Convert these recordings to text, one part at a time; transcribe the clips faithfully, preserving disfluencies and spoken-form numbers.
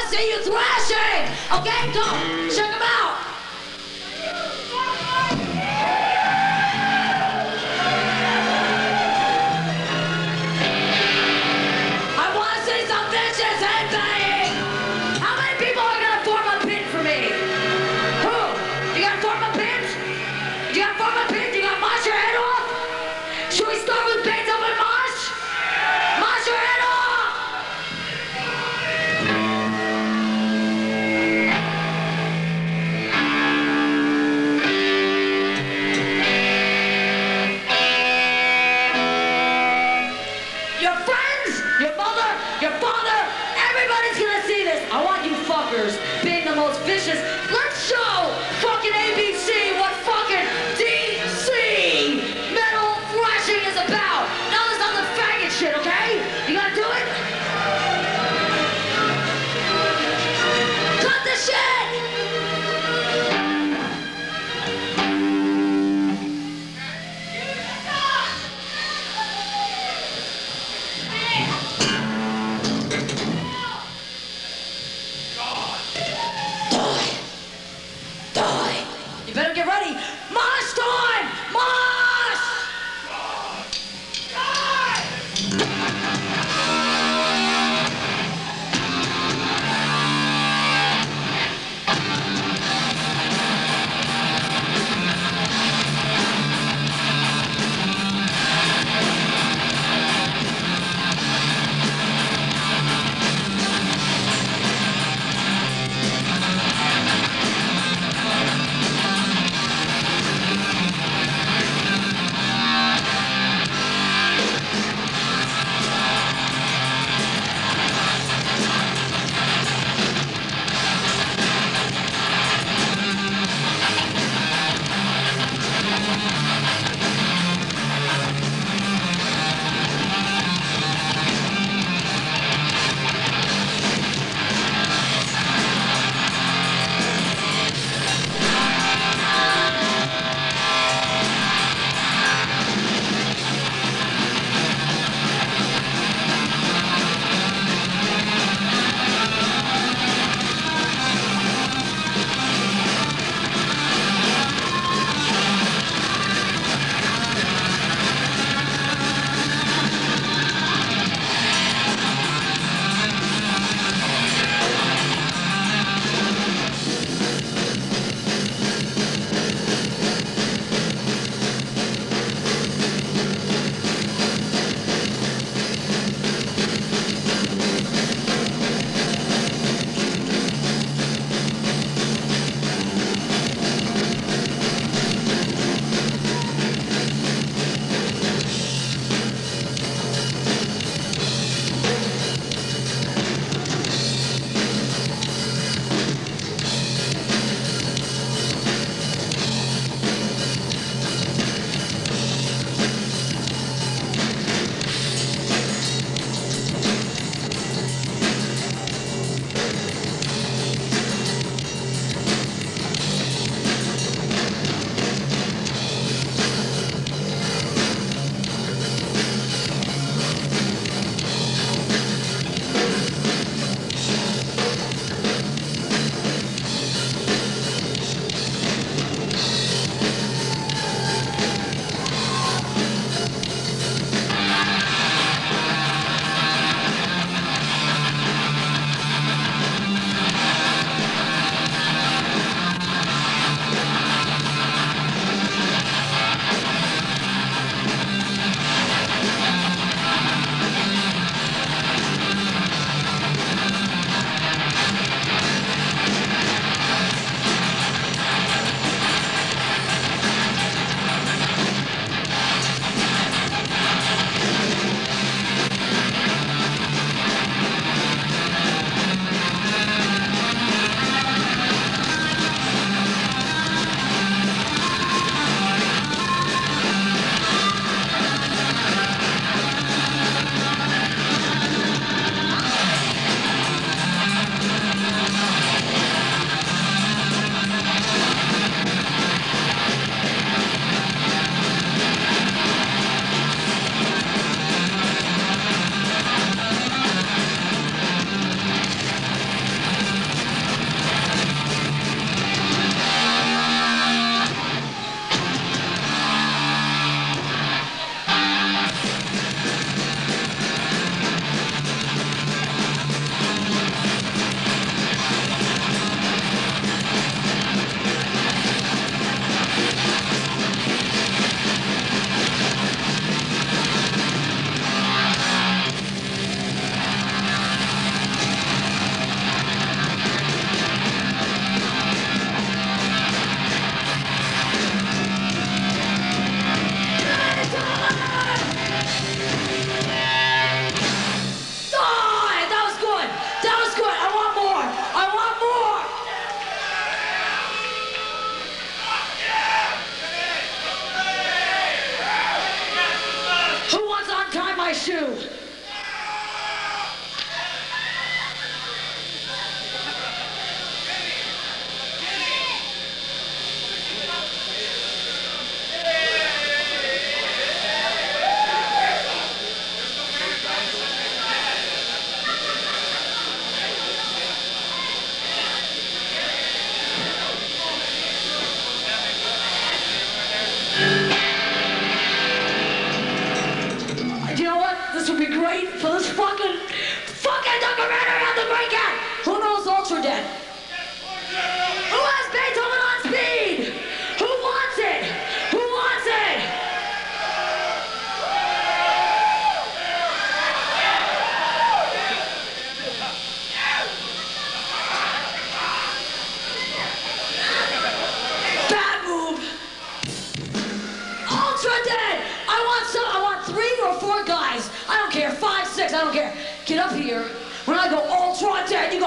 see you thrashing. Okay, go. Check them out. I want to see some vicious headbanging. How many people are going to form a pin for me? Who? You got to form a pin? You got to form a pin? You got to mosh your head off? Should we start with Beethoven mosh? Mosh your head off! Your friends, your mother, your father, everybody's gonna see this. I want you fuckers being the most vicious. Let's show fucking A B C what fucking D C metal thrashing is about. Now this on the faggot shit, okay? You gotta do it? Cut the shit!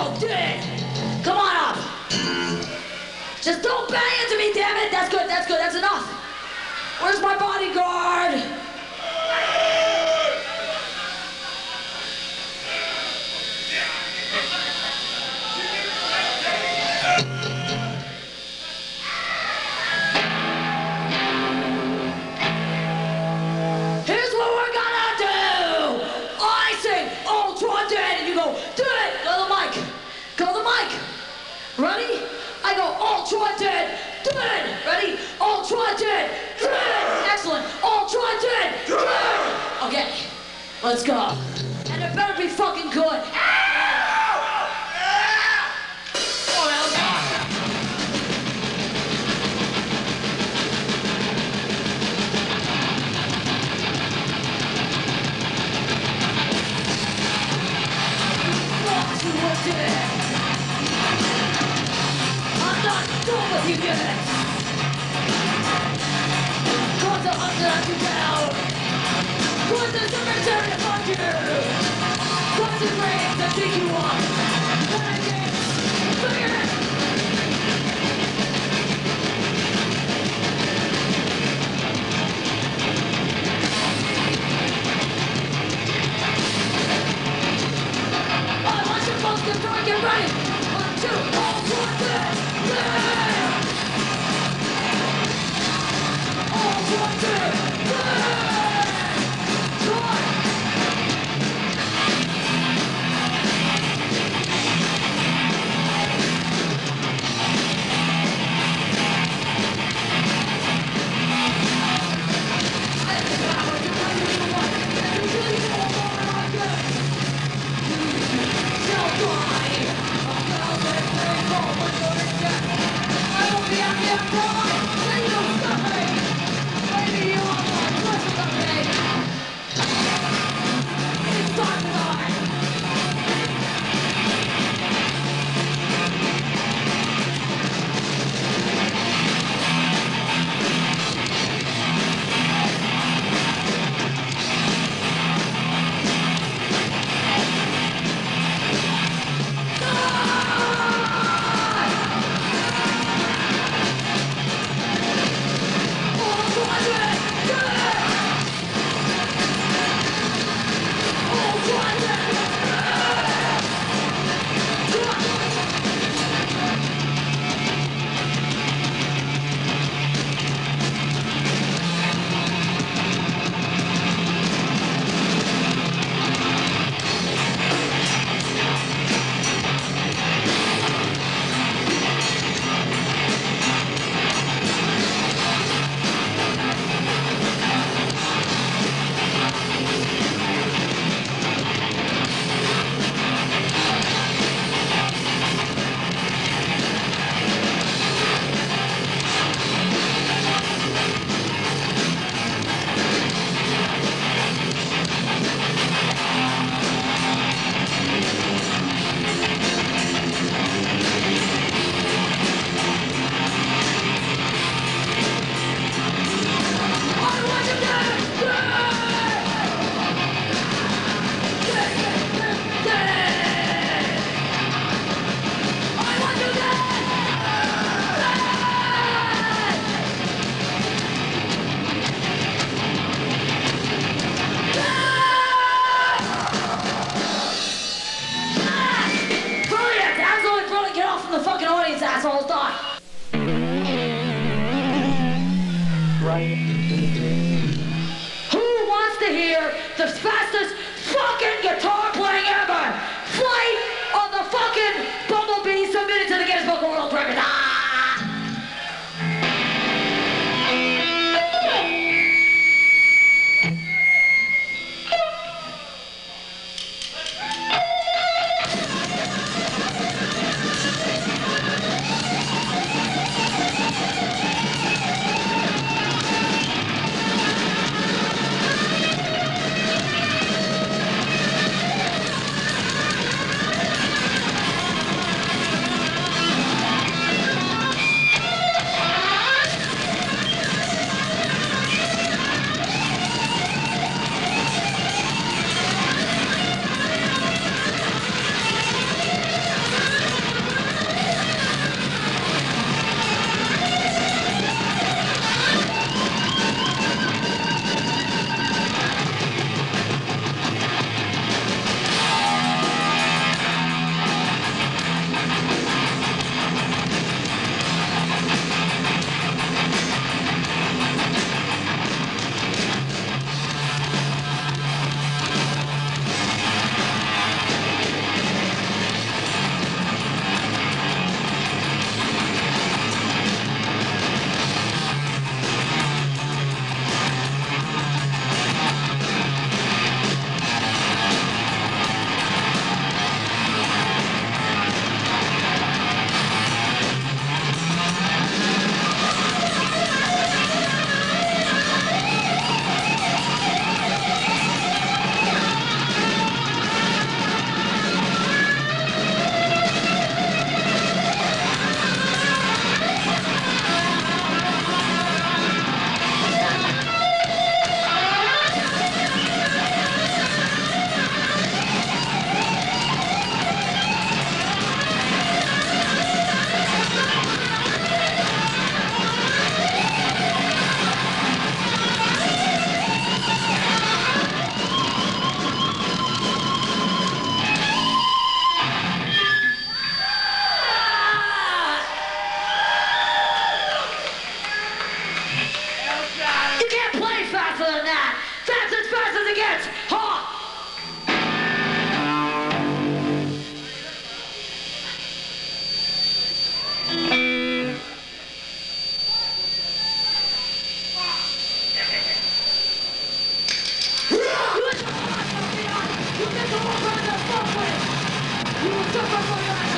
go, do it. Come on up. Just don't bang into me, damn it. That's good, that's good, that's enough. Where's my bodyguard? Here's what we're gonna do. I sing Ultra Dead and you go, do it. Go to the mic. Go to the mic. Ready? I go Ultra Dead. Do it. Ready? Ultra Dead. Do it. Excellent. Ultra Dead. Do it. Okay. Let's go. And it better be fucking good. I'm not done with you yet. Cause I'm gonna let you down. Cause there's a return to find you. Cause the brains that take you on. And I can't figure it. I want you folks to try and get ready. One, two, all, one, two, three. All, one, two, three. Assholes die. Right. Who wants to hear the fastest fucking guitar playing ever? Flight on the fucking Bumblebee submitted to the Guinness Book of World Records. Ah! Super fucking